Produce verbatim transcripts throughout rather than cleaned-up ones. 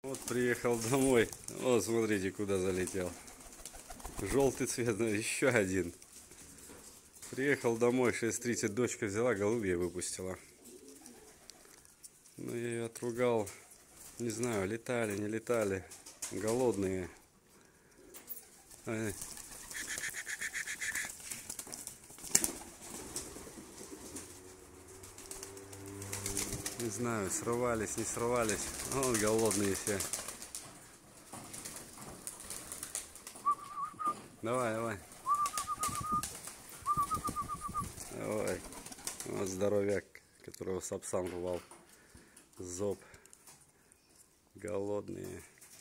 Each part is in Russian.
Вот приехал домой. Вот смотрите, куда залетел. Желтый цвет, еще один. Приехал домой, шесть тридцать, дочка взяла, голубей выпустила. Ну, я ее отругал. Не знаю, летали, не летали. Голодные. Не знаю, срывались, не срывались. Вот голодные все. Давай, давай. Давай. Вот здоровяк, которого Сапсан рвал. Зоб. Голодные.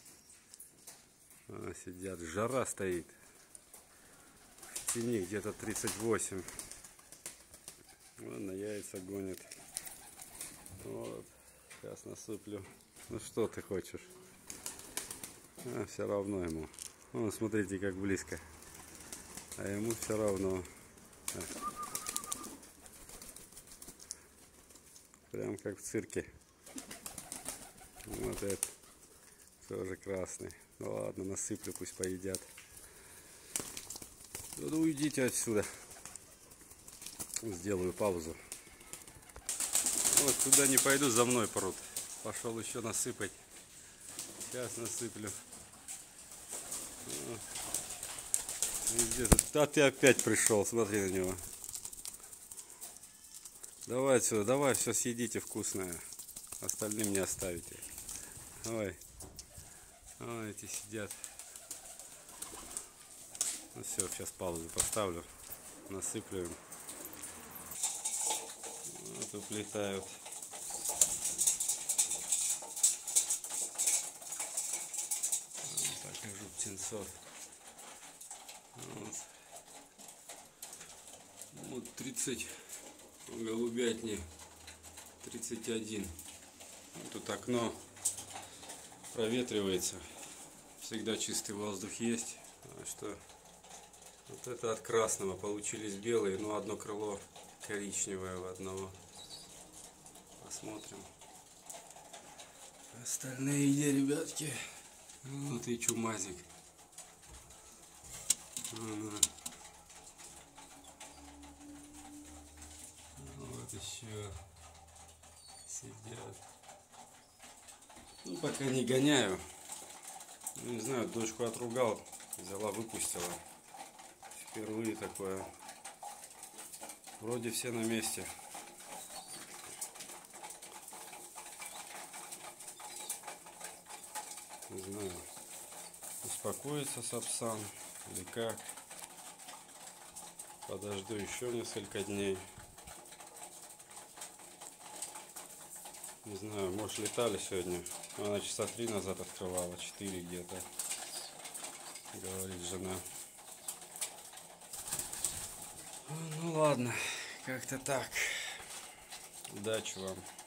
А, сидят. Жара стоит. В тени где-то тридцать восемь. Ладно, яйца гонят. Вот. Сейчас насыплю. Ну что ты хочешь? А, все равно ему. Вон, смотрите, как близко. А ему все равно. А. Прям как в цирке. Вот это. Тоже красный. Ну ладно, насыплю, пусть поедят. Ну уйдите отсюда. Сделаю паузу. Вот туда не пойду, за мной прут. Пошел еще насыпать. Сейчас насыплю. А ты опять пришел, смотри на него. Давай отсюда, давай, все съедите вкусное. Остальным не оставите. Давай. Ой, эти сидят. Ну все, сейчас паузу поставлю. Насыплю им. Вот уплетают. Покажу птенцов. Вот. Вот тридцать голубятни. тридцать один. Тут окно проветривается. Всегда чистый воздух есть. А что вот это от красного получились белые, но одно крыло коричневое у одного. Посмотрим. Остальные где, ребятки? Вот и чумазик. Вот еще сидят. Ну, пока не гоняю. Не знаю, дочку отругал, взяла, выпустила. Впервые такое. Вроде все на месте. Не знаю, успокоится Сапсан или как. Подожду еще несколько дней. Не знаю, может, летали сегодня. Она часа три назад открывала, четыре где-то, говорит жена. Ну ладно, как-то так. Удачи вам.